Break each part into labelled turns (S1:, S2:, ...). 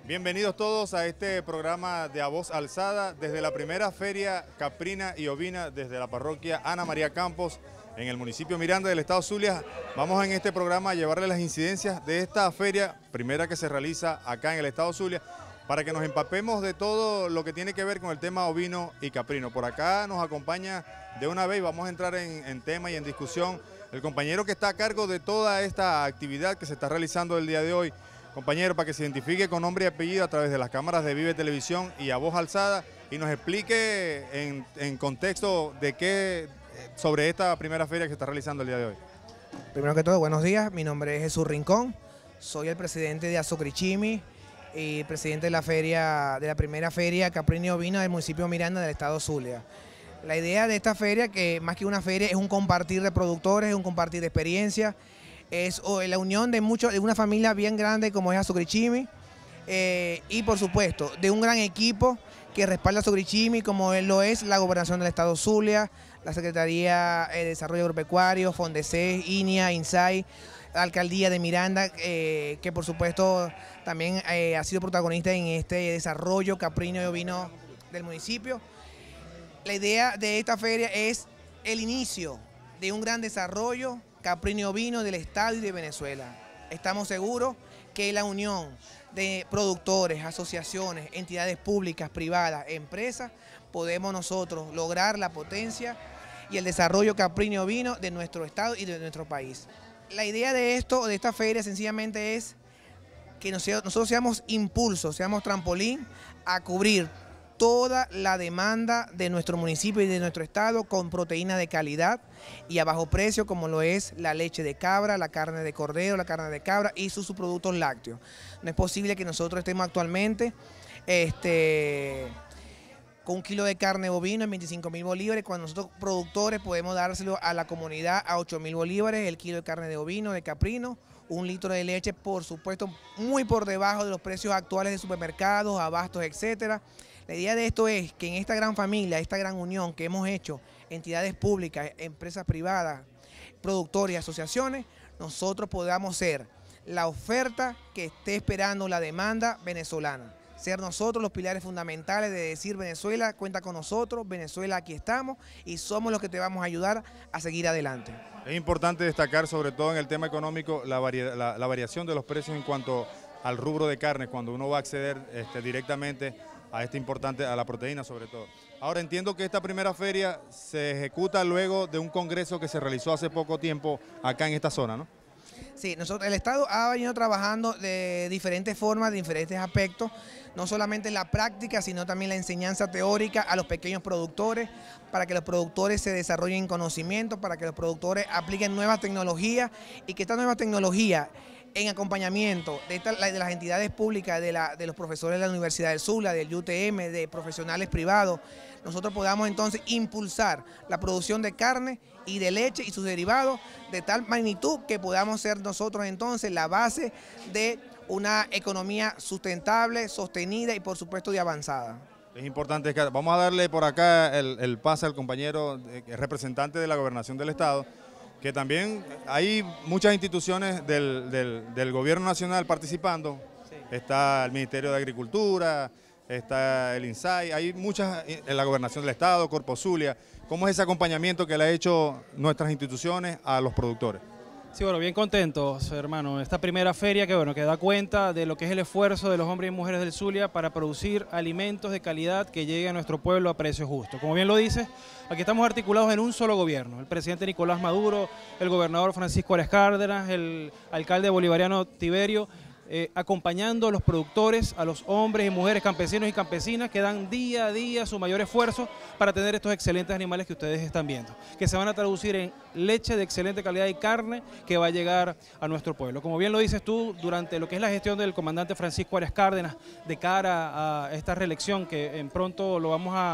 S1: Bienvenidos todos a este programa de A Voz Alzada desde la primera feria caprina y ovina desde la parroquia Ana María Campos en el municipio Miranda del estado Zulia. Vamos en este programa a llevarle las incidencias de esta feria primera que se realiza acá en el estado Zulia para que nos empapemos de todo lo que tiene que ver con el tema ovino y caprino. Por acá nos acompaña de una vez, vamos a entrar en tema y en discusión, el compañero que está a cargo de toda esta actividad que se está realizando el día de hoy. Compañero, para que se identifique con nombre y apellido a través de las cámaras de Vive Televisión y A Voz Alzada y nos explique en contexto de qué sobre esta primera feria que se está realizando el día de hoy.
S2: Primero que todo, buenos días, mi nombre es Jesús Rincón, soy el presidente de Azocrichimi y presidente de la primera feria caprina y ovina del municipio Miranda del estado Zulia. La idea de esta feria, que más que una feria, es un compartir de productores, es un compartir de experiencias, es la unión de una familia bien grande como es Azocrichimi y por supuesto de un gran equipo que respalda Azocrichimi como lo es la Gobernación del estado Zulia, la Secretaría de Desarrollo Agropecuario, Fondese, INIA, INSAI, la Alcaldía de Miranda, que por supuesto también ha sido protagonista en este desarrollo caprino y ovino del municipio. La idea de esta feria es el inicio de un gran desarrollo caprino y ovino del estado y de Venezuela. Estamos seguros que la unión de productores, asociaciones, entidades públicas, privadas, empresas, podemos nosotros lograr la potencia y el desarrollo caprino y ovino de nuestro estado y de nuestro país. La idea de esta feria sencillamente es que nosotros seamos impulso, seamos trampolín a cubrir toda la demanda de nuestro municipio y de nuestro estado con proteína de calidad y a bajo precio, como lo es la leche de cabra, la carne de cordero, la carne de cabra y sus subproductos lácteos. No es posible que nosotros estemos actualmente con un kilo de carne bovino en 25.000 bolívares, cuando nosotros productores podemos dárselo a la comunidad a 8.000 bolívares, el kilo de carne de ovino, de caprino, un litro de leche, por supuesto, muy por debajo de los precios actuales de supermercados, abastos, etcétera. La idea de esto es que en esta gran familia, esta gran unión que hemos hecho, entidades públicas, empresas privadas, productores y asociaciones, nosotros podamos ser la oferta que esté esperando la demanda venezolana. Ser nosotros los pilares fundamentales de decir Venezuela cuenta con nosotros, Venezuela aquí estamos y somos los que te vamos a ayudar a seguir adelante.
S1: Es importante destacar sobre todo en el tema económico la variación de los precios en cuanto al rubro de carne cuando uno va a acceder directamente a a la proteína sobre todo. Ahora entiendo que esta primera feria se ejecuta luego de un congreso que se realizó hace poco tiempo acá en esta zona, ¿no?
S2: Sí, el Estado ha venido trabajando de diferentes formas, de diferentes aspectos, no solamente la práctica, sino también la enseñanza teórica a los pequeños productores, para que los productores se desarrollen conocimiento, para que los productores apliquen nuevas tecnologías y que estas nuevas tecnologías en acompañamiento de las entidades públicas, de los profesores de la Universidad del Zulia, del UTM, de profesionales privados, nosotros podamos entonces impulsar la producción de carne y de leche y sus derivados de tal magnitud que podamos ser nosotros entonces la base de una economía sustentable, sostenida y por supuesto de avanzada.
S1: Es importante, vamos a darle por acá el pase al compañero representante de la Gobernación del Estado, que también hay muchas instituciones del gobierno nacional participando. Sí. Está el Ministerio de Agricultura, está el INSAI, hay muchas en la Gobernación del Estado, Corpo Zulia. ¿Cómo es ese acompañamiento que le ha hecho nuestras instituciones a los productores?
S3: Sí, bueno, bien contentos, hermano. Esta primera feria que da cuenta de lo que es el esfuerzo de los hombres y mujeres del Zulia para producir alimentos de calidad que lleguen a nuestro pueblo a precios justos. Como bien lo dices, aquí estamos articulados en un solo gobierno. El presidente Nicolás Maduro, el gobernador Francisco Arias Cárdenas, el alcalde bolivariano Tiberio, acompañando a los productores, a los hombres y mujeres, campesinos y campesinas que dan día a día su mayor esfuerzo para tener estos excelentes animales que ustedes están viendo, que se van a traducir en leche de excelente calidad y carne que va a llegar a nuestro pueblo. Como bien lo dices tú, durante lo que es la gestión del comandante Francisco Arias Cárdenas de cara a esta reelección que en pronto lo vamos a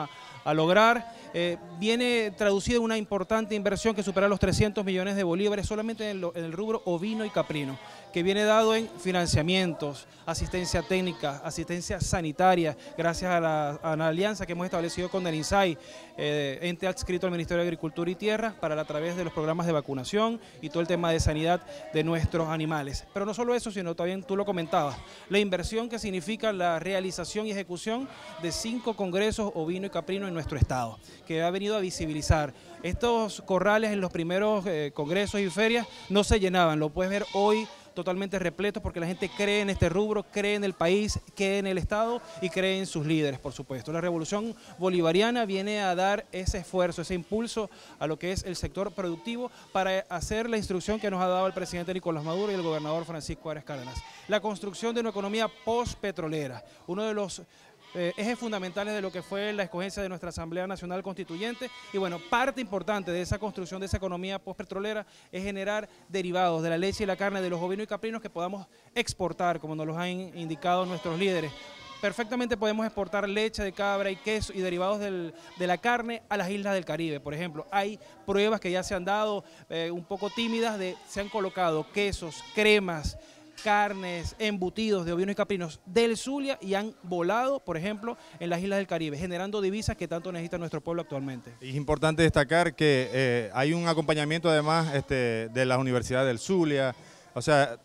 S3: a lograr, viene traducida en una importante inversión que supera los 300 millones de bolívares solamente en el rubro ovino y caprino, que viene dado en financiamientos, asistencia técnica, asistencia sanitaria, gracias a la alianza que hemos establecido con el INSAI, ente adscrito al Ministerio de Agricultura y Tierra, para a través de los programas de vacunación y todo el tema de sanidad de nuestros animales. Pero no solo eso, sino también tú lo comentabas, la inversión que significa la realización y ejecución de 5 congresos ovino y caprino en nuestro estado, que ha venido a visibilizar. Estos corrales en los primeros congresos y ferias no se llenaban, lo puedes ver hoy totalmente repletos porque la gente cree en este rubro, cree en el país, cree en el Estado y cree en sus líderes, por supuesto. La revolución bolivariana viene a dar ese esfuerzo, ese impulso a lo que es el sector productivo para hacer la instrucción que nos ha dado el presidente Nicolás Maduro y el gobernador Francisco Arias Cárdenas. La construcción de una economía postpetrolera, uno de los ejes fundamentales de lo que fue la escogencia de nuestra Asamblea Nacional Constituyente. Y bueno, parte importante de esa construcción de esa economía postpetrolera es generar derivados de la leche y la carne de los ovinos y caprinos que podamos exportar, como nos lo han indicado nuestros líderes. Perfectamente podemos exportar leche de cabra y queso y derivados de la carne a las islas del Caribe. Por ejemplo, hay pruebas que ya se han dado un poco tímidas, se han colocado quesos, cremas, carnes, embutidos de ovinos y caprinos del Zulia y han volado, por ejemplo, en las islas del Caribe, generando divisas que tanto necesita nuestro pueblo actualmente.
S1: Es importante destacar que hay un acompañamiento además de las universidades del Zulia. O sea,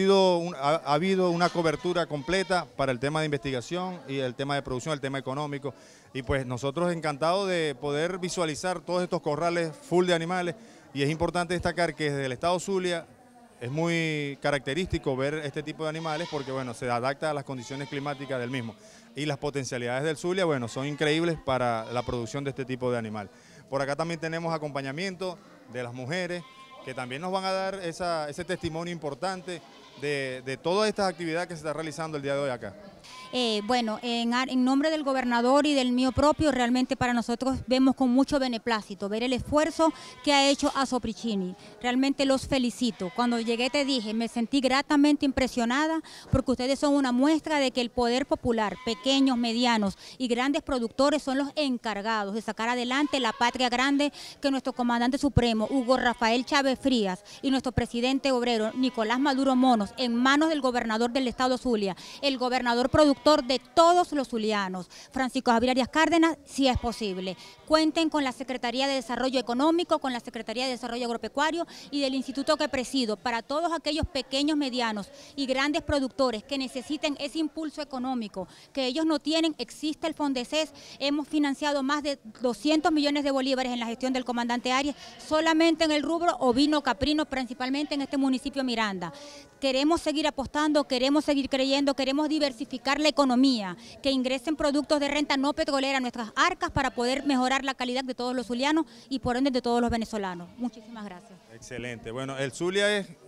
S1: ha habido una cobertura completa para el tema de investigación y el tema de producción, el tema económico. Y pues nosotros encantados de poder visualizar todos estos corrales full de animales. Y es importante destacar que desde el estado Zulia es muy característico ver este tipo de animales porque, bueno, se adapta a las condiciones climáticas del mismo. Y las potencialidades del Zulia, bueno, son increíbles para la producción de este tipo de animal. Por acá también tenemos acompañamiento de las mujeres, que también nos van a dar ese testimonio importante de todas estas actividades que se está realizando el día de hoy acá.
S4: Bueno, en nombre del gobernador y del mío propio, realmente para nosotros vemos con mucho beneplácito ver el esfuerzo que ha hecho Asocrichimi. Realmente los felicito. Cuando llegué te dije, me sentí gratamente impresionada porque ustedes son una muestra de que el poder popular, pequeños, medianos y grandes productores son los encargados de sacar adelante la patria grande que nuestro comandante supremo, Hugo Rafael Chávez Frías, y nuestro presidente obrero, Nicolás Maduro Monos, en manos del gobernador del estado Zulia, el gobernador productor de todos los zulianos, Francisco Javier Arias Cárdenas, si es posible. Cuenten con la Secretaría de Desarrollo Económico, con la Secretaría de Desarrollo Agropecuario y del instituto que presido, para todos aquellos pequeños, medianos y grandes productores que necesiten ese impulso económico que ellos no tienen. Existe el Fondeses, hemos financiado más de 200 millones de bolívares en la gestión del comandante Arias, solamente en el rubro ovino caprino, principalmente en este municipio Miranda. Queremos seguir apostando, queremos seguir creyendo, queremos diversificar la economía, que ingresen productos de renta no petrolera a nuestras arcas para poder mejorar la calidad de todos los zulianos y por ende de todos los venezolanos. Muchísimas gracias.
S1: Excelente. Bueno, el Zulia es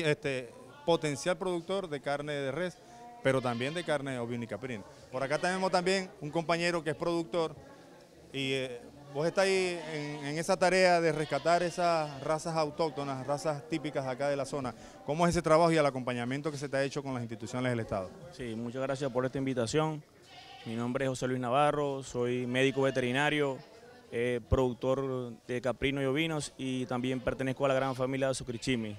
S1: potencial productor de carne de res, pero también de carne ovino y caprino. Por acá tenemos también un compañero que es productor y vos estáis en esa tarea de rescatar esas razas autóctonas, razas típicas acá de la zona. ¿Cómo es ese trabajo y el acompañamiento que se te ha hecho con las instituciones del Estado?
S5: Sí, muchas gracias por esta invitación. Mi nombre es José Luis Navarro, soy médico veterinario, productor de caprinos y ovinos y también pertenezco a la gran familia de Asocrichimi.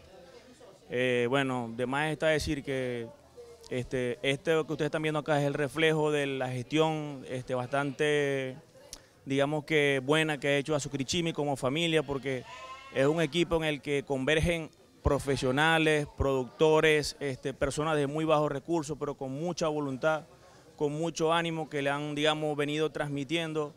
S5: Bueno, de más está decir que este que ustedes están viendo acá es el reflejo de la gestión bastante, digamos que buena que ha hecho Asocrichimi como familia, porque es un equipo en el que convergen profesionales, productores, personas de muy bajos recursos, pero con mucha voluntad, con mucho ánimo, que le han, digamos, venido transmitiendo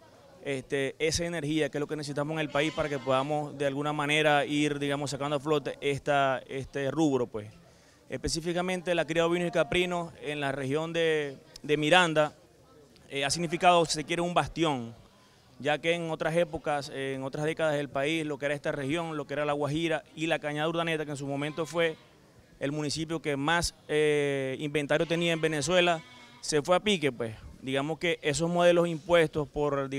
S5: esa energía que es lo que necesitamos en el país para que podamos de alguna manera ir, digamos, sacando a flote este rubro, pues. Específicamente la cría de ovinos y caprinos en la región de Miranda ha significado, si se quiere, un bastión, ya que en otras épocas, en otras décadas del país, lo que era esta región, lo que era La Guajira y la Cañada Urdaneta, que en su momento fue el municipio que más inventario tenía en Venezuela, se fue a pique, pues. Digamos que esos modelos impuestos por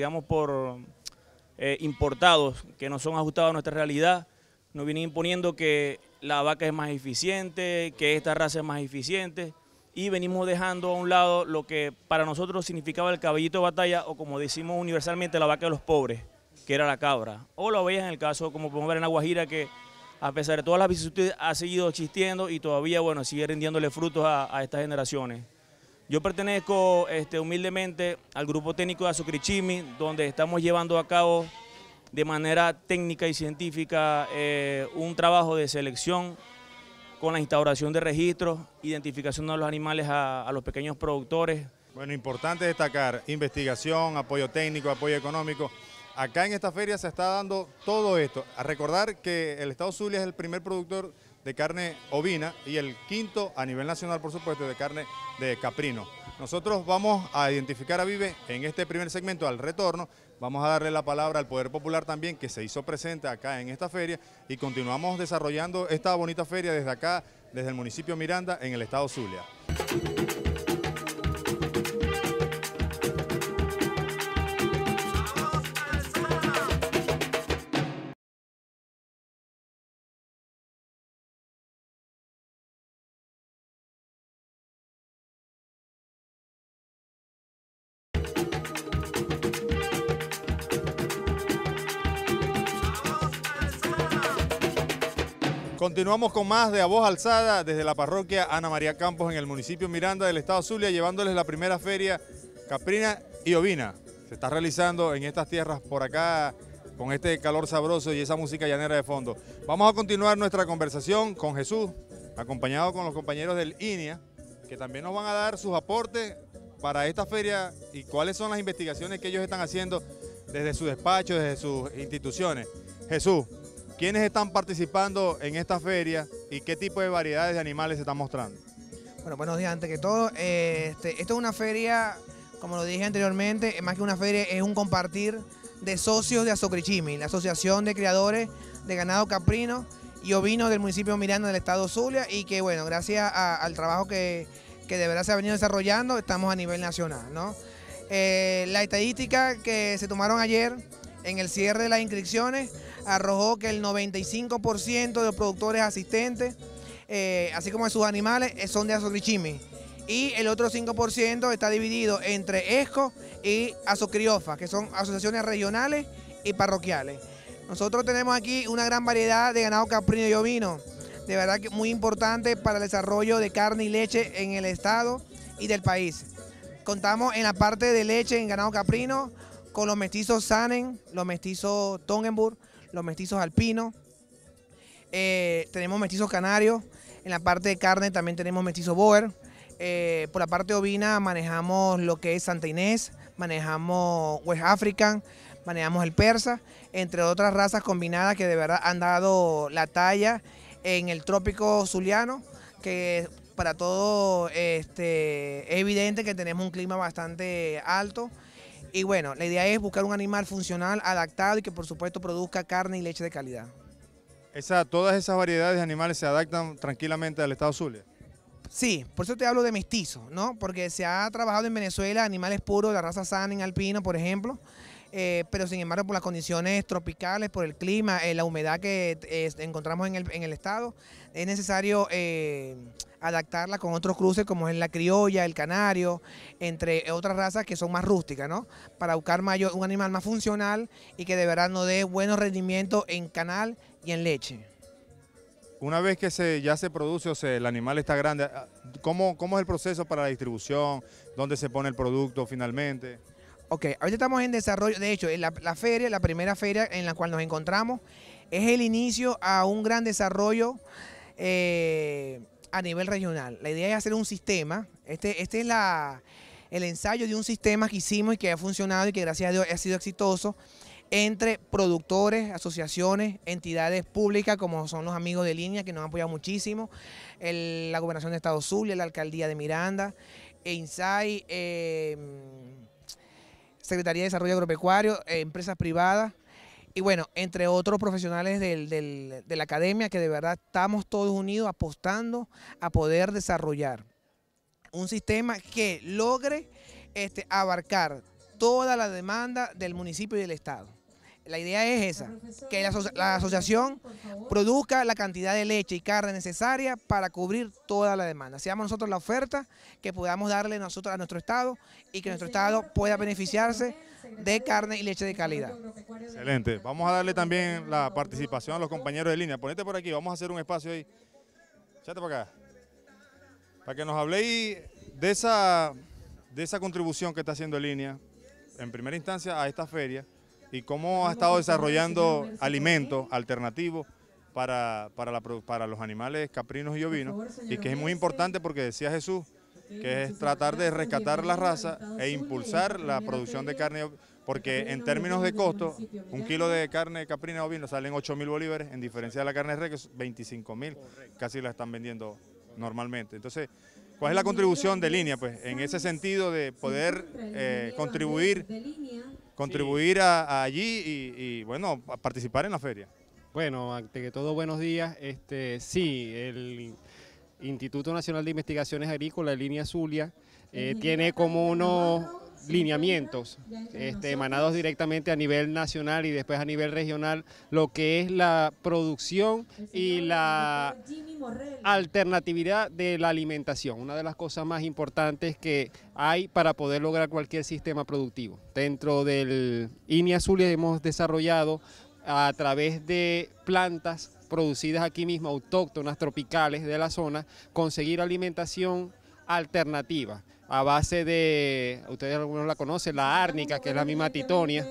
S5: importados, que no son ajustados a nuestra realidad, nos vienen imponiendo que la vaca es más eficiente, que esta raza es más eficiente, y venimos dejando a un lado lo que para nosotros significaba el caballito de batalla, o como decimos universalmente, la vaca de los pobres, que era la cabra, o la oveja en el caso, como podemos ver en La Guajira, que a pesar de todas las vicisitudes ha seguido existiendo y todavía, bueno, sigue rindiéndole frutos a estas generaciones. Yo pertenezco humildemente al grupo técnico de Azucrichimi, donde estamos llevando a cabo de manera técnica y científica un trabajo de selección con la instauración de registros, identificación de los animales a los pequeños productores.
S1: Bueno, importante destacar investigación, apoyo técnico, apoyo económico. Acá en esta feria se está dando todo esto. A recordar que el estado Zulia es el primer productor de carne ovina y el quinto a nivel nacional, por supuesto, de carne de caprino. Nosotros vamos a identificar a Vive en este primer segmento al retorno. Vamos a darle la palabra al Poder Popular también, que se hizo presente acá en esta feria, y continuamos desarrollando esta bonita feria desde acá, desde el municipio Miranda, en el estado Zulia. Continuamos con más de A Voz Alzada desde la parroquia Ana María Campos en el municipio Miranda del estado Zulia, llevándoles la primera feria caprina y ovina. Se está realizando en estas tierras por acá con este calor sabroso y esa música llanera de fondo. Vamos a continuar nuestra conversación con Jesús, acompañado con los compañeros del INIA, que también nos van a dar sus aportes para esta feria y cuáles son las investigaciones que ellos están haciendo desde su despacho, desde sus instituciones. Jesús, ¿quiénes están participando en esta feria y qué tipo de variedades de animales se están mostrando?
S2: Bueno, buenos días. Antes que todo, esto es una feria, como lo dije anteriormente, más que una feria, es un compartir de socios de Azucrichimi, la Asociación de Criadores de Ganado Caprino y Ovino del municipio Miranda del estado Zulia, y que, bueno, gracias al trabajo que de verdad se ha venido desarrollando, estamos a nivel nacional, ¿no? La estadística que se tomaron ayer en el cierre de las inscripciones arrojó que el 95% de los productores asistentes, así como de sus animales, son de Azucrichimi. Y el otro 5% está dividido entre ESCO y Azucriofa, que son asociaciones regionales y parroquiales. Nosotros tenemos aquí una gran variedad de ganado caprino y ovino, de verdad que muy importante para el desarrollo de carne y leche en el estado y del país. Contamos en la parte de leche en ganado caprino con los mestizos Sanen, los mestizos Tongenburg, los mestizos alpinos, tenemos mestizos canarios. En la parte de carne también tenemos mestizos Boer. Por la parte ovina manejamos lo que es Santa Inés, manejamos West African, manejamos el persa, entre otras razas combinadas que de verdad han dado la talla en el trópico zuliano, que para todo es evidente que tenemos un clima bastante alto. Y bueno, la idea es buscar un animal funcional, adaptado y que por supuesto produzca carne y leche de calidad.
S1: ¿Todas esas variedades de animales se adaptan tranquilamente al estado Zulia?
S2: Sí, por eso te hablo de mestizo, ¿no? Porque se ha trabajado en Venezuela animales puros de la raza Sanen alpino, por ejemplo, pero sin embargo por las condiciones tropicales, por el clima, la humedad que encontramos en el estado, es necesario adaptarla con otros cruces como es la criolla, el canario, entre otras razas que son más rústicas, ¿no? Para buscar un animal más funcional y que de verdad nos dé buenos rendimientos en canal y en leche.
S1: Una vez que ya se produce, el animal está grande, ¿cómo es el proceso para la distribución? ¿Dónde se pone el producto finalmente?
S2: Ok, ahorita estamos en desarrollo. De hecho, la feria, la primera feria en la cual nos encontramos, es el inicio a un gran desarrollo a nivel regional. La idea es hacer un sistema. Este es el ensayo de un sistema que hicimos y que ha funcionado y que gracias a Dios ha sido exitoso entre productores, asociaciones, entidades públicas como son los amigos de Línea, que nos han apoyado muchísimo, la Gobernación de Estado Zulia, la Alcaldía de Miranda, INSAI, Secretaría de Desarrollo Agropecuario, empresas privadas y bueno, entre otros profesionales de la academia, que de verdad estamos todos unidos apostando a poder desarrollar un sistema que logre abarcar toda la demanda del municipio y del estado. La idea es esa, que la asociación produzca la cantidad de leche y carne necesaria para cubrir toda la demanda. Seamos nosotros la oferta que podamos darle nosotros a nuestro estado y que nuestro estado pueda beneficiarse de carne y leche de calidad.
S1: Excelente. Vamos a darle también la participación a los compañeros de línea. Ponete por aquí, vamos a hacer un espacio ahí. Échate para acá. Para que nos habléis de esa contribución que está haciendo Línea, en primera instancia, a esta feria, y cómo ha estado desarrollando alimentos alternativos para los animales caprinos y ovinos, y que es muy importante porque decía Jesús, que es tratar de rescatar la raza e impulsar la producción de carne, porque en términos de costo, un kilo de carne caprina o ovino salen 8.000 bolívares, en diferencia de la carne de res, que es 25.000, casi la están vendiendo normalmente. Entonces, ¿cuál es la contribución de Línea? Pues en ese sentido de poder contribuir allí y bueno, a participar en la feria.
S6: Bueno, ante que todo, buenos días. Sí, el Instituto Nacional de Investigaciones Agrícolas, Línea Zulia, tiene como unos lineamientos emanados directamente a nivel nacional y después a nivel regional, lo que es la producción y la alternatividad de la alimentación, una de las cosas más importantes que hay para poder lograr cualquier sistema productivo. Dentro del INIA Zulia hemos desarrollado a través de plantas producidas aquí mismo, autóctonas, tropicales de la zona, conseguir alimentación alternativa a base de, ustedes algunos la conocen, la árnica, que es la misma titonia,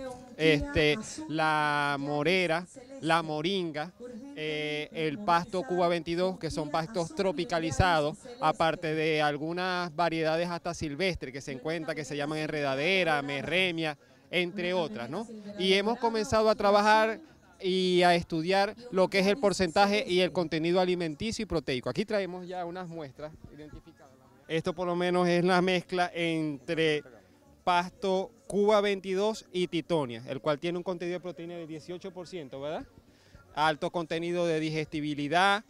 S6: la morera, la moringa, el pasto Cuba 22, que son pastos tropicalizados, aparte de algunas variedades hasta silvestres que se encuentran, que se llaman enredadera, merremia, entre otras, ¿no? Y hemos comenzado a trabajar y a estudiar lo que es el porcentaje y el contenido alimenticio y proteico. Aquí traemos ya unas muestras identificadas. Esto por lo menos es la mezcla entre pasto Cuba 22 y titonia, el cual tiene un contenido de proteína de 18%, ¿verdad? Alto contenido de digestibilidad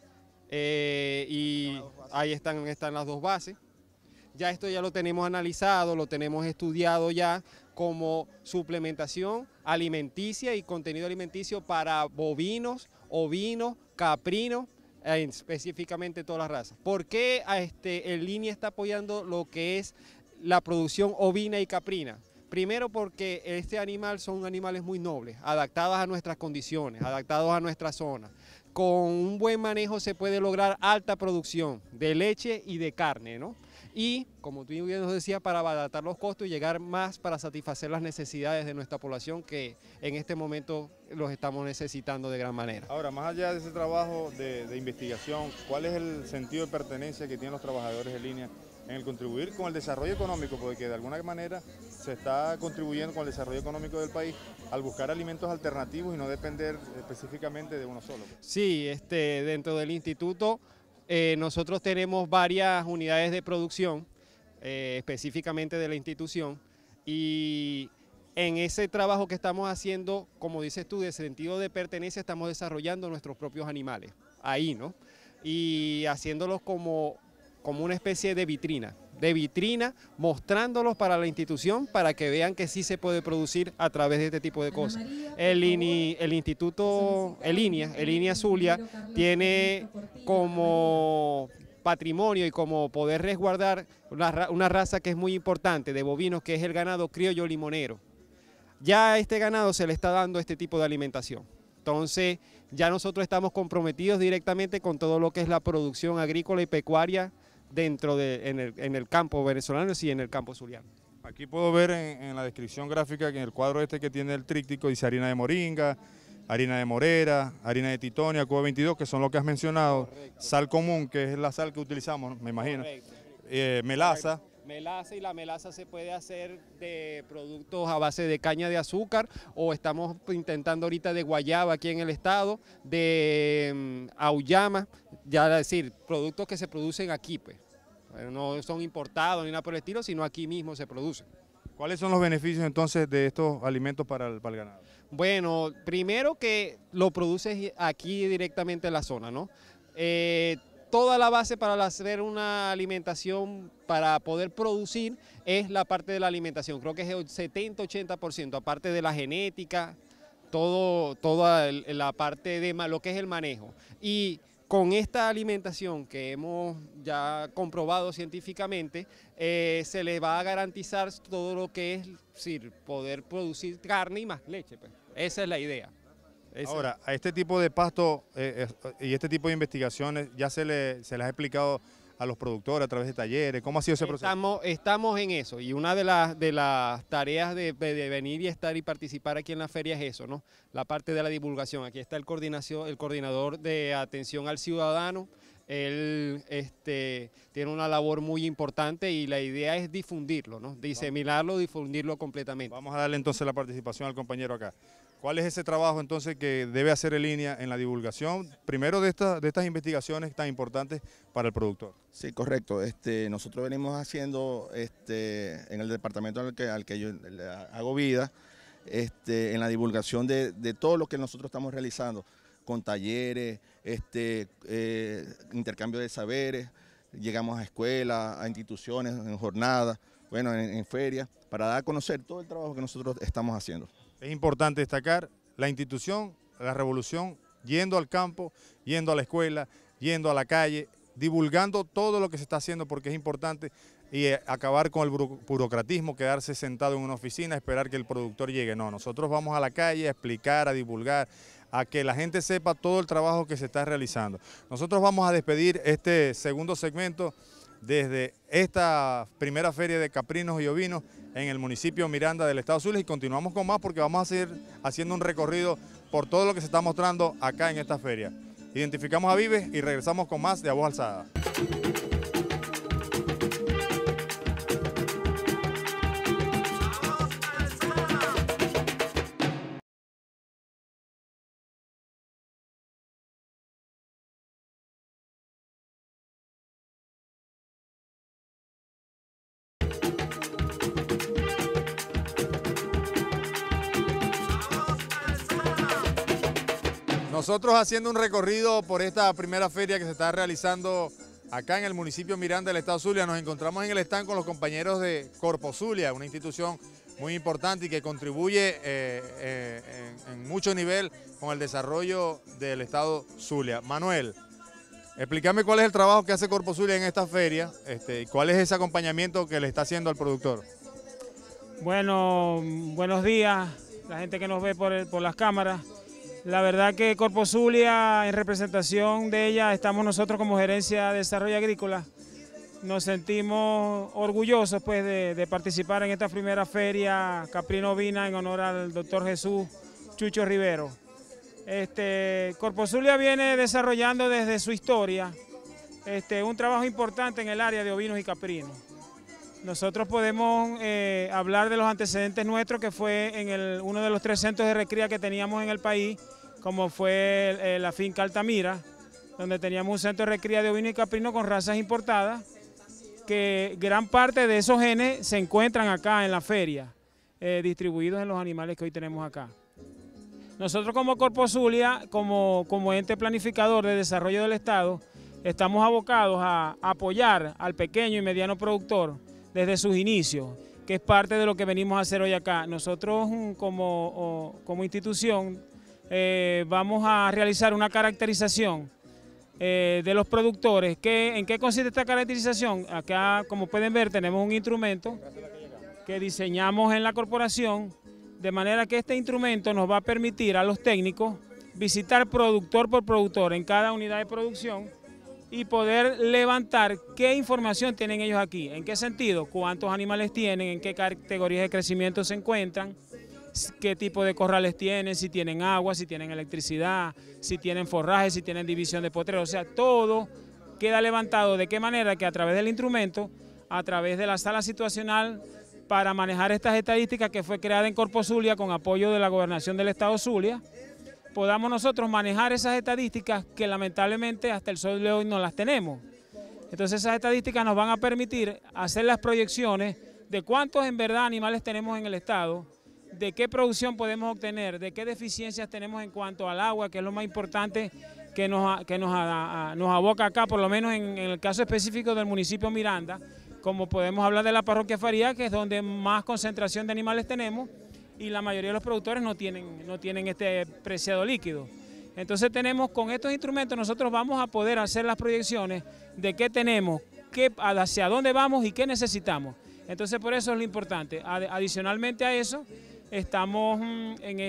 S6: y ahí están las dos bases. Ya esto ya lo tenemos analizado, lo tenemos estudiado ya como suplementación alimenticia y contenido alimenticio para bovinos, ovinos, caprinos, específicamente todas las razas. ¿Por qué el Línea está apoyando lo que es la producción ovina y caprina? Primero porque son animales muy nobles, adaptados a nuestras condiciones, adaptados a nuestra zona. Con un buen manejo se puede lograr alta producción de leche y de carne, ¿no? Y, como tú bien nos decías, para abaratar los costos y llegar más para satisfacer las necesidades de nuestra población, que en este momento los estamos necesitando de gran manera.
S1: Ahora, más allá de ese trabajo de investigación, ¿cuál es el sentido de pertenencia que tienen los trabajadores de Línea en el contribuir con el desarrollo económico? Porque de alguna manera se está contribuyendo con el desarrollo económico del país al buscar alimentos alternativos y no depender específicamente de uno solo.
S6: Sí, dentro del instituto nosotros tenemos varias unidades de producción, específicamente de la institución, y en ese trabajo que estamos haciendo, como dices tú, de sentido de pertenencia, estamos desarrollando nuestros propios animales, ahí, ¿no? Y haciéndolos como una especie de vitrina, mostrándolos para la institución para que vean que sí se puede producir a través de este tipo de cosas. El INIA Zulia, tiene como patrimonio y como poder resguardar una raza que es muy importante de bovinos, que es el ganado criollo limonero. Ya a este ganado se le está dando este tipo de alimentación. Entonces, ya nosotros estamos comprometidos directamente con todo lo que es la producción agrícola y pecuaria en el campo venezolano y en el campo zuliano.
S1: Aquí puedo ver en la descripción gráfica que en el cuadro que tiene el tríptico dice harina de moringa, harina de morera, harina de titonia, Cuba 22, que son lo que has mencionado. Correcto. Sal común, que es la sal que utilizamos, me imagino. Melaza.
S6: Melaza, y la melaza se puede hacer de productos a base de caña de azúcar, o estamos intentando ahorita de guayaba aquí en el estado, de auyama, ya decir, productos que se producen aquí, pues. No son importados ni nada por el estilo, sino aquí mismo se producen.
S1: ¿Cuáles son los beneficios entonces de estos alimentos para el ganado?
S6: Bueno, primero que lo produces aquí directamente en la zona, ¿no? Toda la base para hacer una alimentación, para poder producir, es la parte de la alimentación. Creo que es el 70-80%, aparte de la genética, toda la parte de lo que es el manejo. Y con esta alimentación que hemos ya comprobado científicamente, se le va a garantizar todo lo que es decir, poder producir carne y más leche. Pues. Esa es la idea.
S1: Ahora, a este tipo de pasto y este tipo de investigaciones ya se les ha explicado a los productores a través de talleres. ¿Cómo ha sido ese proceso?
S6: Estamos en eso, y una de las tareas de venir y estar y participar aquí en la feria es eso, ¿no? La parte de la divulgación. Aquí está el coordinador de atención al ciudadano. Él tiene una labor muy importante y la idea es difundirlo, ¿no? Diseminarlo, difundirlo completamente.
S1: Vamos a darle entonces la participación al compañero acá. ¿Cuál es ese trabajo entonces que debe hacer el INEA en la divulgación, primero de estas investigaciones tan importantes para el productor?
S7: Sí, correcto. Nosotros venimos haciendo en el departamento al que yo le hago vida, en la divulgación de todo lo que nosotros estamos realizando, con talleres, intercambio de saberes, llegamos a escuelas, a instituciones, en jornadas, bueno, en ferias, para dar a conocer todo el trabajo que nosotros estamos haciendo.
S1: Es importante destacar la institución, la revolución, yendo al campo, yendo a la escuela, yendo a la calle, divulgando todo lo que se está haciendo porque es importante y acabar con el burocratismo, quedarse sentado en una oficina, esperar que el productor llegue. No, nosotros vamos a la calle a explicar, a divulgar, a que la gente sepa todo el trabajo que se está realizando. Nosotros vamos a despedir este segundo segmento desde esta primera feria de caprinos y ovinos en el municipio Miranda del estado Zulia y continuamos con más porque vamos a seguir haciendo un recorrido por todo lo que se está mostrando acá en esta feria. Identificamos a Vives y regresamos con más de A Voz Alzada. Nosotros haciendo un recorrido por esta primera feria que se está realizando acá en el municipio Miranda del estado Zulia, nos encontramos en el stand con los compañeros de Corpo Zulia, una institución muy importante y que contribuye en mucho nivel con el desarrollo del estado Zulia. Manuel, explícame cuál es el trabajo que hace Corpo Zulia en esta feria y cuál es ese acompañamiento que le está haciendo al productor.
S8: Bueno, buenos días, la gente que nos ve por las cámaras. La verdad que Corpo Zulia, en representación de ella, estamos nosotros como Gerencia de Desarrollo Agrícola. Nos sentimos orgullosos pues, de participar en esta primera feria caprino ovina en honor al doctor Jesús Chucho Rivero. Corpo Zulia viene desarrollando desde su historia un trabajo importante en el área de ovinos y caprinos. Nosotros podemos hablar de los antecedentes nuestros, que fue en uno de los 3 centros de recría que teníamos en el país, como fue la finca Altamira, donde teníamos un centro de recría de ovino y caprino con razas importadas, que gran parte de esos genes se encuentran acá en la feria, distribuidos en los animales que hoy tenemos acá. Nosotros como Corpo Zulia, como ente planificador de desarrollo del Estado, estamos abocados a apoyar al pequeño y mediano productor desde sus inicios, que es parte de lo que venimos a hacer hoy acá. Nosotros como institución vamos a realizar una caracterización de los productores. ¿En qué consiste esta caracterización? Acá, como pueden ver, tenemos un instrumento que diseñamos en la corporación, de manera que este instrumento nos va a permitir a los técnicos visitar productor por productor en cada unidad de producción y poder levantar qué información tienen ellos aquí, en qué sentido, cuántos animales tienen, en qué categorías de crecimiento se encuentran, qué tipo de corrales tienen, si tienen agua, si tienen electricidad, si tienen forraje, si tienen división de potrero, o sea, todo queda levantado de qué manera que a través del instrumento, a través de la sala situacional para manejar estas estadísticas que fue creada en Corpo Zulia con apoyo de la Gobernación del Estado Zulia, podamos nosotros manejar esas estadísticas que lamentablemente hasta el sol de hoy no las tenemos. Entonces esas estadísticas nos van a permitir hacer las proyecciones de cuántos en verdad animales tenemos en el estado, de qué producción podemos obtener, de qué deficiencias tenemos en cuanto al agua, que es lo más importante que nos aboca acá, por lo menos en el caso específico del municipio Miranda, como podemos hablar de la parroquia Faría, que es donde más concentración de animales tenemos. y la mayoría de los productores no tienen este preciado líquido. Entonces con estos instrumentos nosotros vamos a poder hacer las proyecciones de qué tenemos, hacia dónde vamos y qué necesitamos. Entonces por eso es lo importante. Adicionalmente a eso, estamos en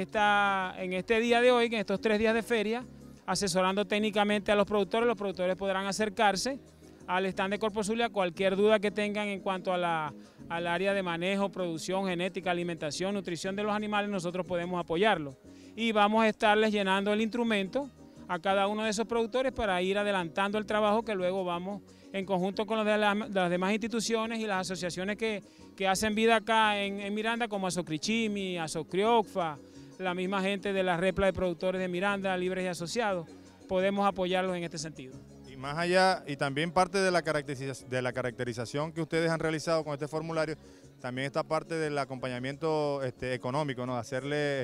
S8: este día de hoy, en estos 3 días de feria, asesorando técnicamente a los productores podrán acercarse al stand de Corpo Zulia, cualquier duda que tengan en cuanto al área de manejo, producción, genética, alimentación, nutrición de los animales, nosotros podemos apoyarlos. Y vamos a estarles llenando el instrumento a cada uno de esos productores para ir adelantando el trabajo que luego vamos en conjunto con las demás instituciones y las asociaciones que hacen vida acá en Miranda, como Asocrichimi, Asocriocfa, la misma gente de la Repla de Productores de Miranda, Libres y Asociados, podemos apoyarlos en este sentido.
S1: Y más allá, y también parte de la caracterización que ustedes han realizado con este formulario, también está parte del acompañamiento económico, ¿no? Hacerle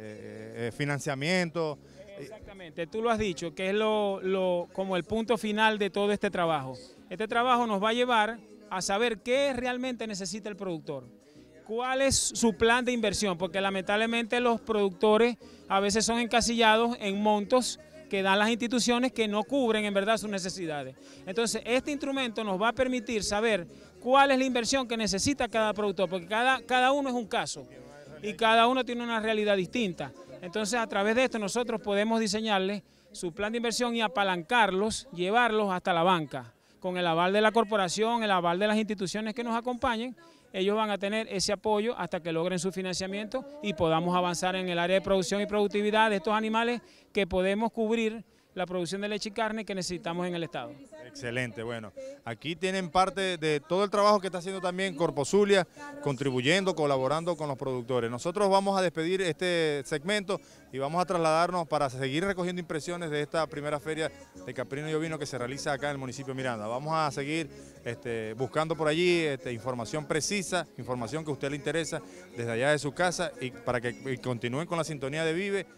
S1: financiamiento.
S8: Exactamente, tú lo has dicho, que es como el punto final de todo este trabajo. Este trabajo nos va a llevar a saber qué realmente necesita el productor, cuál es su plan de inversión, porque lamentablemente los productores a veces son encasillados en montos que dan las instituciones que no cubren en verdad sus necesidades. Entonces este instrumento nos va a permitir saber cuál es la inversión que necesita cada productor, porque cada uno es un caso y cada uno tiene una realidad distinta. Entonces a través de esto nosotros podemos diseñarles su plan de inversión y apalancarlos, llevarlos hasta la banca. Con el aval de la corporación, el aval de las instituciones que nos acompañen, ellos van a tener ese apoyo hasta que logren su financiamiento y podamos avanzar en el área de producción y productividad de estos animales que podemos cubrir la producción de leche y carne que necesitamos en el estado.
S1: Excelente, bueno, aquí tienen parte de todo el trabajo que está haciendo también Corpo Zulia, contribuyendo, colaborando con los productores. Nosotros vamos a despedir este segmento y vamos a trasladarnos para seguir recogiendo impresiones de esta primera feria de caprino y ovino que se realiza acá en el municipio de Miranda. Vamos a seguir buscando por allí información precisa, información que a usted le interesa desde allá de su casa y para que continúen con la sintonía de Vive.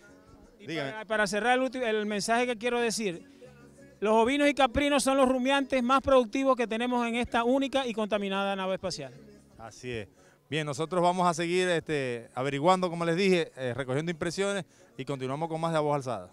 S8: Para cerrar el mensaje que quiero decir, los ovinos y caprinos son los rumiantes más productivos que tenemos en esta única y contaminada nave espacial.
S1: Así es. Bien, nosotros vamos a seguir averiguando, como les dije, recogiendo impresiones y continuamos con más de A Voz Alzada.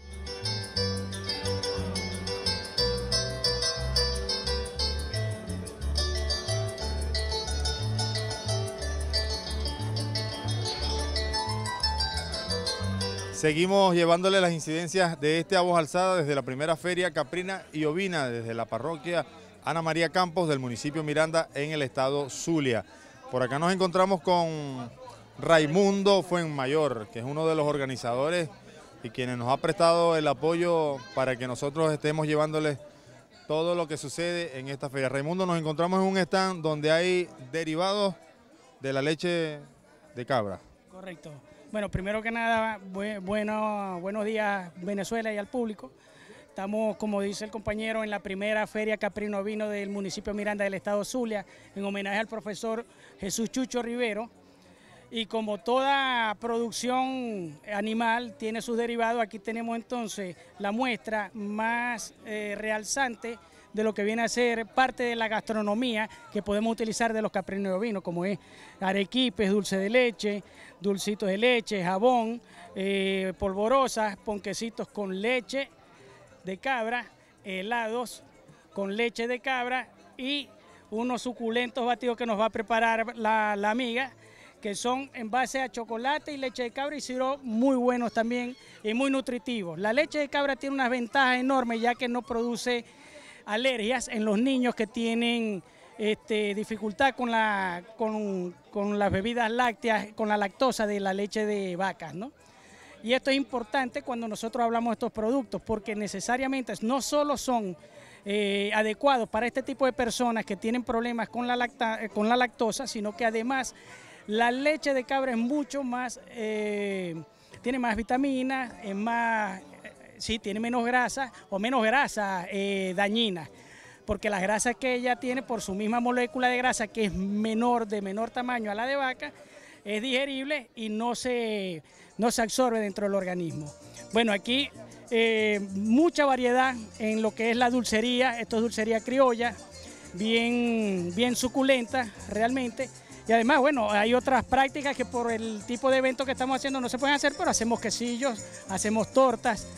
S1: Seguimos llevándole las incidencias de A Voz Alzada desde la primera feria caprina y ovina, desde la parroquia Ana María Campos del municipio Miranda en el estado Zulia. Por acá nos encontramos con Raimundo Fuenmayor, que es uno de los organizadores y quienes nos ha prestado el apoyo para que nosotros estemos llevándoles todo lo que sucede en esta feria. Raimundo, nos encontramos en un stand donde hay derivados de la leche de cabra.
S9: Correcto. Bueno, primero que nada, buenos días Venezuela y al público. Estamos, como dice el compañero, en la primera feria caprino ovino del municipio Miranda del estado Zulia, en homenaje al profesor Jesús Chucho Rivero. Y como toda producción animal tiene sus derivados, aquí tenemos entonces la muestra más realzante de lo que viene a ser parte de la gastronomía que podemos utilizar de los caprinos ovinos, como es arequipes, dulce de leche, dulcitos de leche, jabón, polvorosas, ponquecitos con leche de cabra, helados con leche de cabra y unos suculentos batidos que nos va a preparar la amiga, que son en base a chocolate y leche de cabra y sirope, muy buenos también y muy nutritivos. La leche de cabra tiene unas ventajas enormes ya que no produce alergias en los niños que tienen dificultad con las bebidas lácteas, con la lactosa de la leche de vacas, ¿no? Y esto es importante cuando nosotros hablamos de estos productos porque necesariamente no solo son adecuados para este tipo de personas que tienen problemas con la lactosa, sino que además la leche de cabra es mucho más, tiene más vitaminas, es más... Sí, tiene menos grasa o menos grasa dañina, porque las grasas que ella tiene por su misma molécula de grasa, que es de menor tamaño a la de vaca, es digerible y no se absorbe dentro del organismo. Bueno, aquí mucha variedad en lo que es la dulcería, esto es dulcería criolla, bien suculenta realmente, Y además, bueno, hay otras prácticas que por el tipo de evento que estamos haciendo no se pueden hacer, pero hacemos quesillos, hacemos tortas,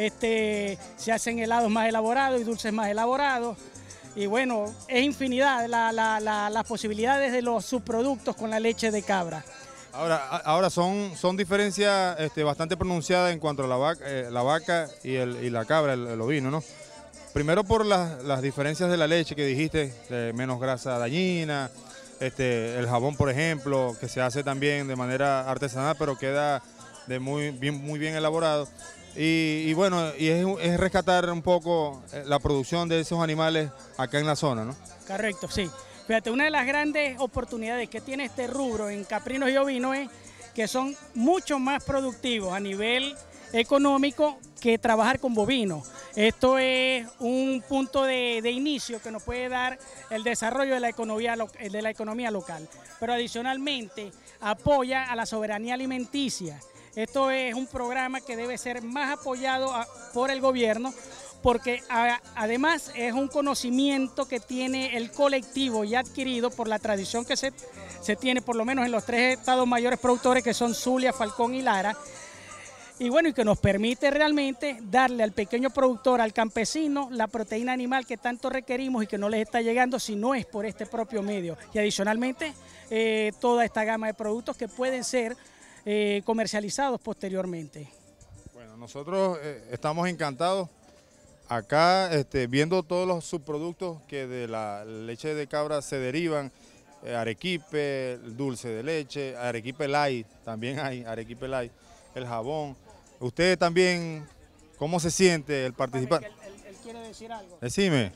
S9: se hacen helados más elaborados y dulces más elaborados. Y bueno, es infinidad las posibilidades de los subproductos con la leche de cabra.
S1: Ahora son diferencias bastante pronunciadas en cuanto a la vaca y la cabra, el ovino, ¿no? Primero por las diferencias de la leche que dijiste, menos grasa dañina, el jabón, por ejemplo, que se hace también de manera artesanal, pero queda muy bien elaborado. Y bueno, es rescatar un poco la producción de esos animales acá en la zona, ¿no?
S9: Correcto, sí. Fíjate, una de las grandes oportunidades que tiene este rubro en caprinos y ovinos es que son mucho más productivos a nivel económico que trabajar con bovinos. Esto es un punto de inicio que nos puede dar el desarrollo de la economía local, pero adicionalmente apoya a la soberanía alimenticia. Esto es un programa que debe ser más apoyado por el gobierno, porque además es un conocimiento que tiene el colectivo ya adquirido por la tradición que se tiene por lo menos en los 3 estados mayores productores, que son Zulia, Falcón y Lara. Y bueno, y que nos permite realmente darle al pequeño productor, al campesino, la proteína animal que tanto requerimos y que no les está llegando si no es por este propio medio. Y adicionalmente, toda esta gama de productos que pueden ser comercializados posteriormente.
S1: Bueno, nosotros estamos encantados acá viendo todos los subproductos que de la leche de cabra se derivan, arequipe, dulce de leche, arequipe light, también hay arequipe light, el jabón. Usted también, ¿cómo se siente el participar?
S9: Él quiere decir algo.
S1: Decime.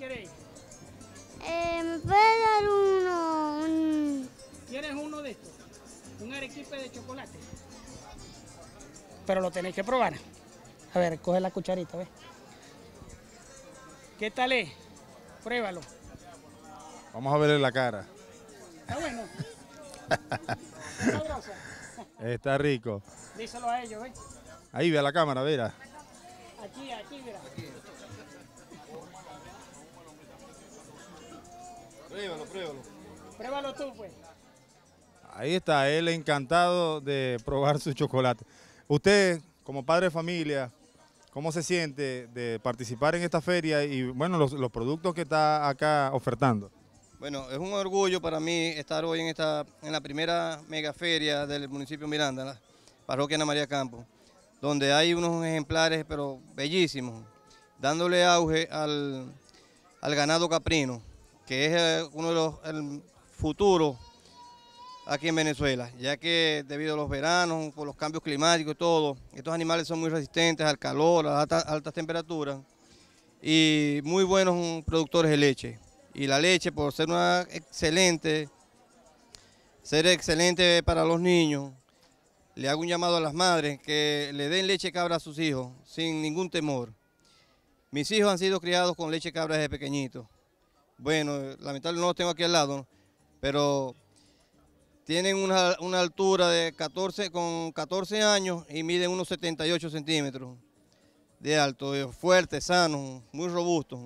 S10: ¿Me puede dar uno?
S9: ¿Quieres uno de estos? Un arequipe de chocolate. Pero lo tenéis que probar. A ver, coge la cucharita, ¿ves? ¿Qué tal es? Pruébalo.
S1: Vamos a verle la cara.
S9: Está bueno.
S1: Está rico.
S9: Díselo a ellos, ¿ves?
S1: Ahí ve a la cámara, verá.
S9: Aquí, mira.
S1: Pruébalo.
S9: Pruébalo tú, pues.
S1: Ahí está, él encantado de probar su chocolate. Usted, como padre de familia, ¿cómo se siente de participar en esta feria y bueno, los productos que está acá ofertando?
S11: Bueno, es un orgullo para mí estar hoy en la primera megaferia del municipio Miranda, la parroquia Ana María Campos, donde hay unos ejemplares pero bellísimos, dándole auge al ganado caprino, que es uno de el futuro aquí en Venezuela, ya que debido a los veranos, por los cambios climáticos y todo, estos animales son muy resistentes al calor, a las altas temperaturas y muy buenos productores de leche. Y la leche, por ser excelente para los niños, le hago un llamado a las madres que le den leche cabra a sus hijos sin ningún temor. Mis hijos han sido criados con leche cabra desde pequeñitos. Bueno, lamentablemente no los tengo aquí al lado, pero tienen una altura de 14 años y miden unos 78 centímetros de alto, fuertes, sanos, muy robustos.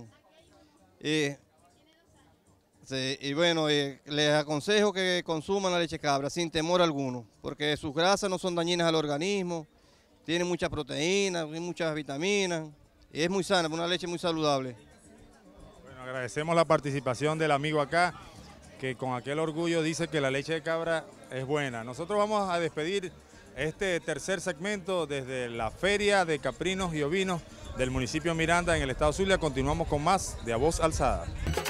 S11: Y bueno, les aconsejo que consuman la leche cabra sin temor alguno, porque sus grasas no son dañinas al organismo, tiene mucha proteína, muchas vitaminas, y es muy sana, una leche muy saludable.
S1: Bueno, agradecemos la participación del amigo acá, que con aquel orgullo dice que la leche de cabra es buena. Nosotros vamos a despedir este tercer segmento desde la Feria de Caprinos y Ovinos del municipio Miranda en el estado Zulia. Continuamos con más de A Voz Alzada.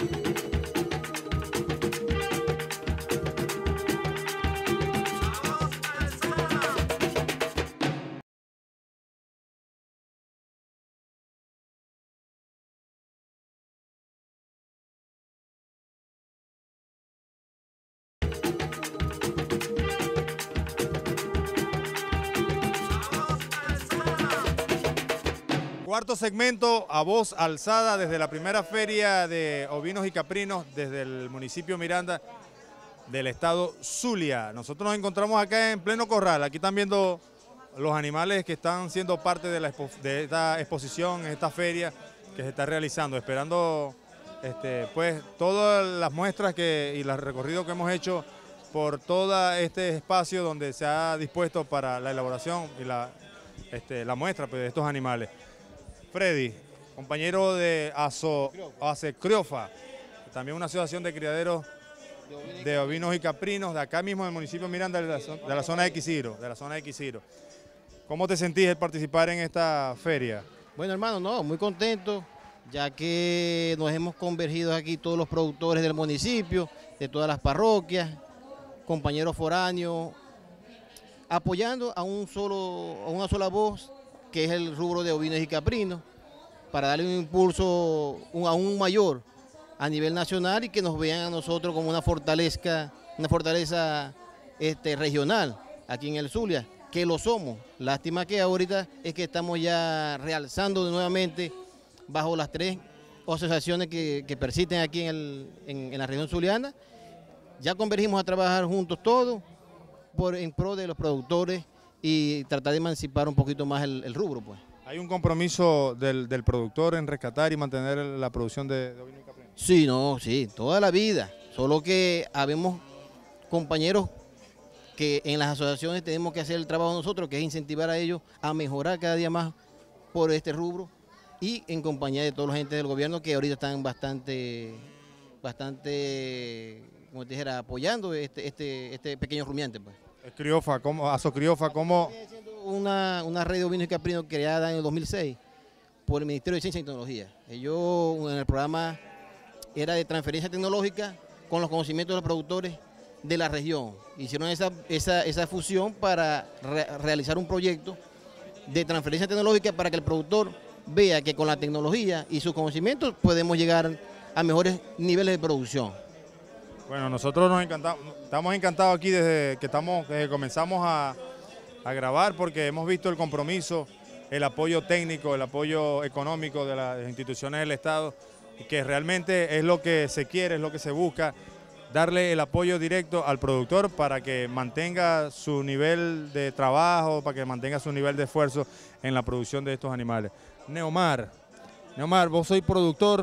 S1: Cuarto segmento, A Voz Alzada, desde la primera feria de ovinos y caprinos desde el municipio Miranda del estado Zulia. Nosotros nos encontramos acá en pleno corral. Aquí están viendo los animales que están siendo parte de esta exposición, esta feria que se está realizando, esperando pues todas las muestras y los recorridos que hemos hecho por todo este espacio donde se ha dispuesto para la elaboración y la muestra pues, de estos animales. Freddy, compañero de ASECRIOFA, también una asociación de criaderos de ovinos y caprinos de acá mismo del municipio Miranda, de la zona de Quisiro, ¿Cómo te sentís al participar en esta feria?
S12: Bueno, hermano, no, muy contento, ya que nos hemos convergido aquí todos los productores del municipio, de todas las parroquias, compañeros foráneos, apoyando a una sola voz, que es el rubro de ovinos y caprinos, para darle un impulso aún mayor a nivel nacional y que nos vean a nosotros como una fortaleza regional aquí en el Zulia, que lo somos. Lástima que ahorita es que estamos ya realzando nuevamente bajo las 3 asociaciones que persisten aquí en la región zuliana. Ya convergimos a trabajar juntos todos en pro de los productores y tratar de emancipar un poquito más el rubro, pues.
S1: ¿Hay un compromiso del productor en rescatar y mantener la producción de ovino y caprino?
S12: Sí, toda la vida. Solo que habemos compañeros que en las asociaciones tenemos que hacer el trabajo nosotros, que es incentivar a ellos a mejorar cada día más por este rubro y en compañía de todos los agentes del gobierno que ahorita están bastante, como te dijera, apoyando este pequeño rumiante, pues.
S1: ASOCRIOFA, ¿cómo?
S12: Una red de ovinos y caprinos creada en el 2006 por el Ministerio de Ciencia y Tecnología. Ellos en el programa era de transferencia tecnológica con los conocimientos de los productores de la región. Hicieron esa fusión para realizar un proyecto de transferencia tecnológica para que el productor vea que con la tecnología y sus conocimientos podemos llegar a mejores niveles de producción.
S1: Bueno, nosotros estamos encantados aquí desde que comenzamos a grabar, porque hemos visto el compromiso, el apoyo técnico, el apoyo económico de las instituciones del Estado, que realmente es lo que se quiere, es lo que se busca, darle el apoyo directo al productor para que mantenga su nivel de trabajo, para que mantenga su nivel de esfuerzo en la producción de estos animales. Neomar, vos sois productor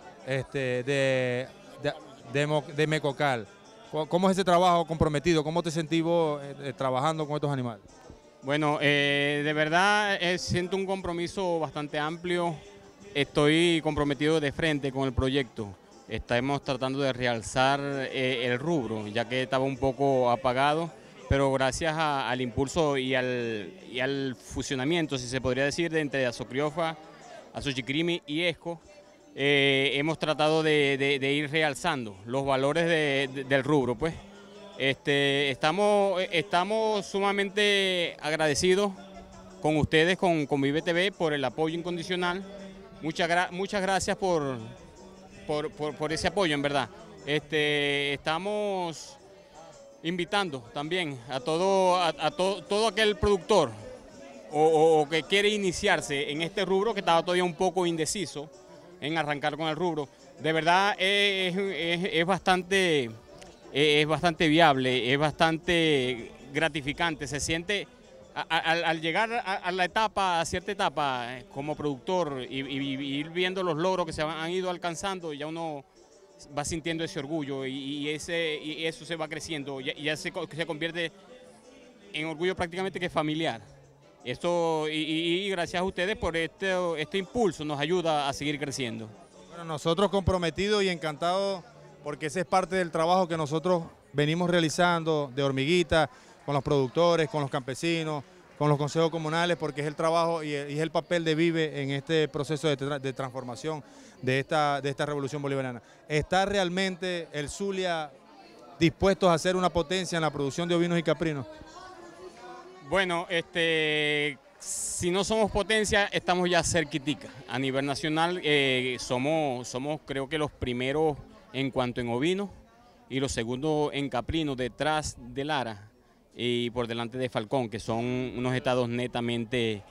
S1: de Mecocal. ¿Cómo es ese trabajo comprometido? ¿Cómo te sentís vos trabajando con estos animales?
S6: Bueno, de verdad siento un compromiso bastante amplio. Estoy comprometido de frente con el proyecto. Estamos tratando de realzar el rubro, ya que estaba un poco apagado, pero gracias al impulso y al fusionamiento, si se podría decir, entre ASOCRIOFA, ASOCHICRIMI y ESCO, hemos tratado de ir realzando los valores del rubro, pues. Estamos sumamente agradecidos con ustedes, con Vive TV, por el apoyo incondicional. Muchas gracias por ese apoyo, en verdad. Estamos invitando también a todo aquel productor o que quiere iniciarse en este rubro, que estaba todavía un poco indeciso en arrancar con el rubro. De verdad es bastante viable, es bastante gratificante. Se siente al llegar a cierta etapa como productor y ir viendo los logros que se han ido alcanzando, ya uno va sintiendo ese orgullo y eso se va creciendo, ya se convierte en orgullo prácticamente que familiar. Esto y gracias a ustedes por este impulso, nos ayuda a seguir creciendo.
S1: Bueno, nosotros comprometidos y encantados, porque ese es parte del trabajo que nosotros venimos realizando de hormiguita, con los productores, con los campesinos, con los consejos comunales, porque es el trabajo y es el papel de Vive en este proceso de transformación de esta revolución bolivariana. ¿Está realmente el Zulia dispuesto a ser una potencia en la producción de ovinos y caprinos?
S6: Bueno, si no somos potencia, estamos ya cerquitica. A nivel nacional somos creo que los primeros en cuanto en ovinos y los segundos en caprinos, detrás de Lara y por delante de Falcón, que son unos estados netamente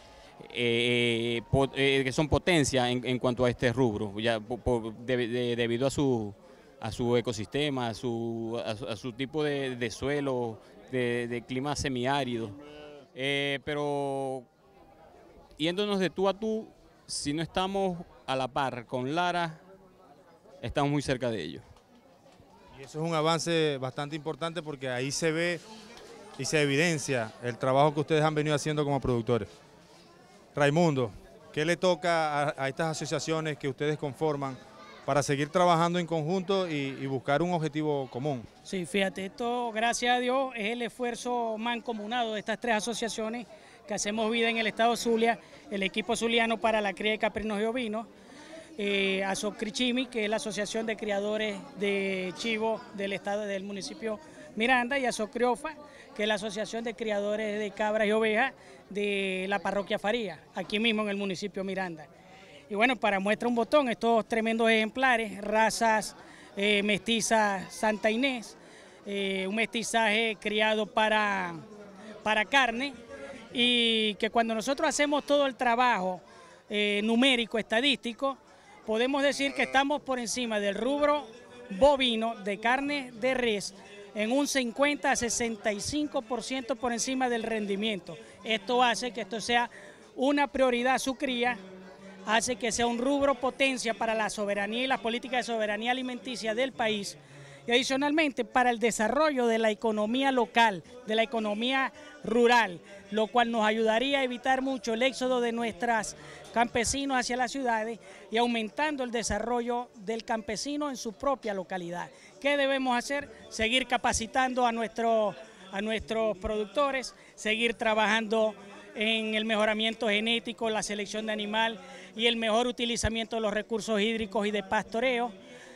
S6: que son potencia en cuanto a este rubro, ya debido a su ecosistema, a su tipo de suelo, de clima semiárido. Pero yéndonos de tú a tú, si no estamos a la par con Lara, estamos muy cerca de ellos.
S1: Y eso es un avance bastante importante porque ahí se ve y se evidencia el trabajo que ustedes han venido haciendo como productores. Raimundo, ¿qué le toca a estas asociaciones que ustedes conforman para seguir trabajando en conjunto y buscar un objetivo común?
S9: Sí, fíjate, esto gracias a Dios es el esfuerzo mancomunado de estas tres asociaciones que hacemos vida en el estado Zulia, el equipo zuliano para la cría de caprinos y ovinos, Asocrichimi, que es la asociación de criadores de chivo del estado del municipio Miranda, y Asocriofa, que es la asociación de criadores de cabras y ovejas de la parroquia Faría, aquí mismo en el municipio Miranda. Y bueno, para muestra un botón, estos tremendos ejemplares, razas mestizas Santa Inés, un mestizaje criado para carne, y que cuando nosotros hacemos todo el trabajo numérico, estadístico, podemos decir que estamos por encima del rubro bovino de carne de res en un 50 a 65% por encima del rendimiento. Esto hace que esto sea una prioridad su cría, hace que sea un rubro potencia para la soberanía y las políticas de soberanía alimenticia del país, y adicionalmente para el desarrollo de la economía local, de la economía rural, lo cual nos ayudaría a evitar mucho el éxodo de nuestros campesinos hacia las ciudades y aumentando el desarrollo del campesino en su propia localidad. ¿Qué debemos hacer? Seguir capacitando a nuestros productores, seguir trabajando en el mejoramiento genético, la selección de animal y el mejor utilizamiento de los recursos hídricos y de pastoreo,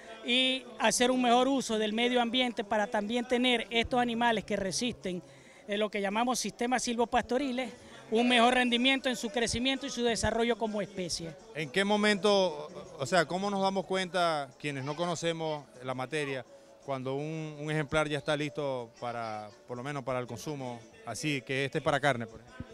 S9: y hacer un mejor uso del medio ambiente para también tener estos animales que resisten lo que llamamos sistemas silvopastoriles, un mejor rendimiento en su crecimiento y su desarrollo como especie.
S1: ¿En qué momento, o sea, cómo nos damos cuenta, quienes no conocemos la materia, cuando un ejemplar ya está listo para, por lo menos para el consumo, así que este es para carne, por ejemplo?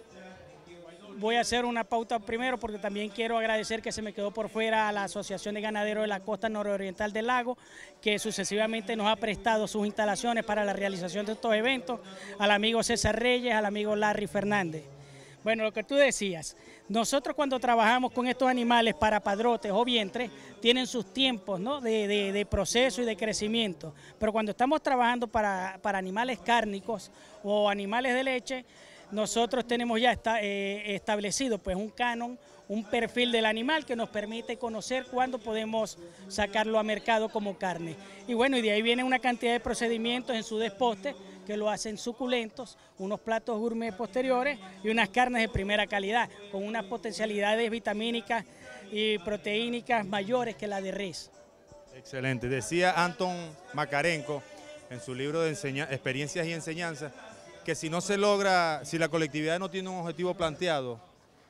S9: Voy a hacer una pauta primero porque también quiero agradecer que se me quedó por fuera a la Asociación de Ganaderos de la Costa Nororiental del Lago, que sucesivamente nos ha prestado sus instalaciones para la realización de estos eventos, al amigo César Reyes, al amigo Larry Fernández. Bueno, lo que tú decías, nosotros cuando trabajamos con estos animales para padrotes o vientres, tienen sus tiempos, ¿no?, de proceso y de crecimiento, pero cuando estamos trabajando para animales cárnicos o animales de leche, nosotros tenemos ya establecido pues un canon, un perfil del animal que nos permite conocer cuándo podemos sacarlo a mercado como carne. Y bueno, y de ahí viene una cantidad de procedimientos en su desposte que lo hacen suculentos, unos platos gourmet posteriores y unas carnes de primera calidad, con unas potencialidades vitamínicas y proteínicas mayores que la de res.
S1: Excelente. Decía Anton Makarenko en su libro de Experiencias y Enseñanzas, que si no se logra, si la colectividad no tiene un objetivo planteado,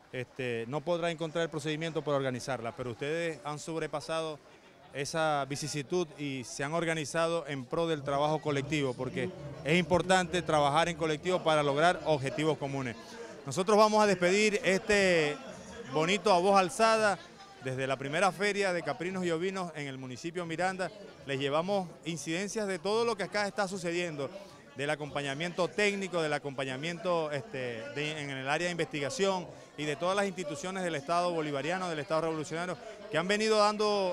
S1: no podrá encontrar el procedimiento para organizarla, pero ustedes han sobrepasado esa vicisitud y se han organizado en pro del trabajo colectivo, porque es importante trabajar en colectivo para lograr objetivos comunes. Nosotros vamos a despedir este bonito A Voz Alzada desde la primera feria de caprinos y ovinos en el municipio Miranda. Les llevamos incidencias de todo lo que acá está sucediendo, del acompañamiento técnico, del acompañamiento en el área de investigación y de todas las instituciones del Estado bolivariano, del Estado revolucionario, que han venido dando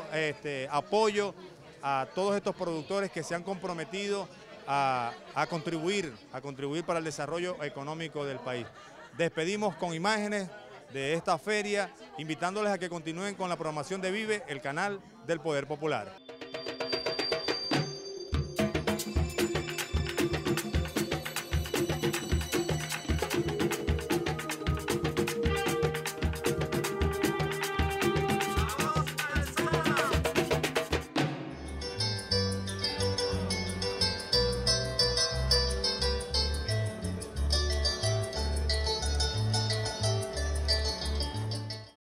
S1: apoyo a todos estos productores que se han comprometido a contribuir para el desarrollo económico del país. Despedimos con imágenes de esta feria, invitándoles a que continúen con la programación de Vive, el canal del Poder Popular.